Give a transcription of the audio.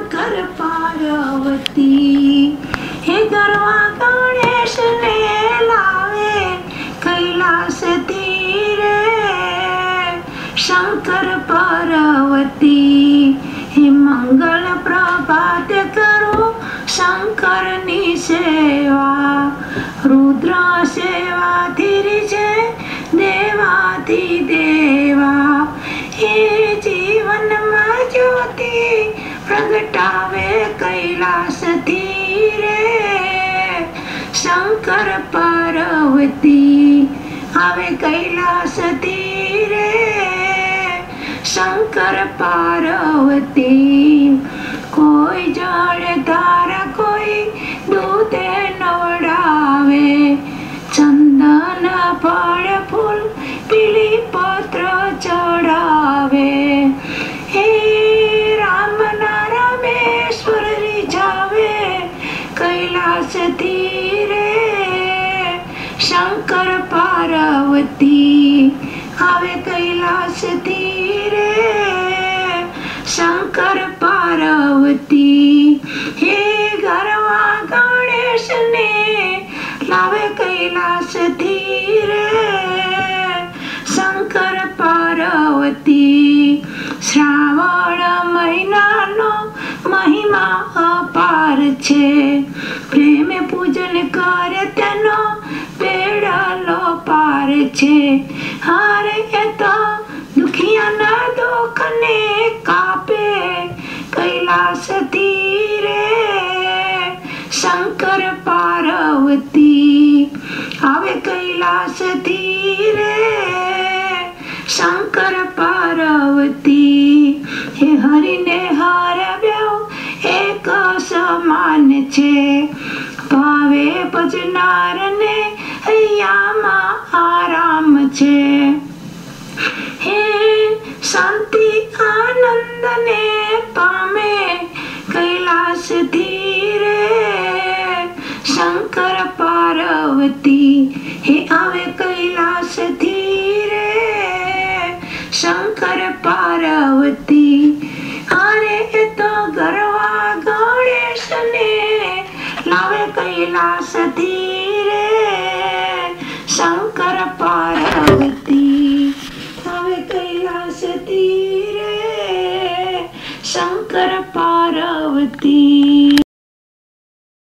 शंकर पार्वती। हे गरवा गणेश ने लावे कैलास तीरे शंकर पार्वती। हे मंगल प्रभात करो शंकर नी सेवा रुद्र सेवा धीरे छे देवाती देवा। हे जीवन में ज्योति प्रगटावे कैलास धीरे शंकर पार्वती। आवे कैलास धीरे शंकर पार्वती। कोई जलधार कोई दूध नवड़ावे चंदन फल फूल पीली पत्र चढ़ावे। हे राम रामेश्वर रिझावे कैलास धीरे शंकर पार्वती। आवे कैलास धीरे शंकर पार्वती। हे गरवा गणेश ने लावे कैलास धीरे शंकर पार्वती। श्रावण महीनानो महिमा अपार छे प्रेम पूजन करे तेनो बेड़ालो पार छे। हारे तो दुखिया ना दुख ने कापे कैलास धीरे शंकर पार्वती। आवे कैलास धीरे शंकर पार्वती। हे हरि ने हरव्यो एक समान छे भावे भजनार ने हयामा आराम छे। हे शांति आनंद ने पामे कैलास धीरे शंकर पार्वती। हे आवे कैलास धीरे शंकर पार्वती। अरे तो गरवा गणेश ने लावे कैलास धीरे शंकर पार्वती।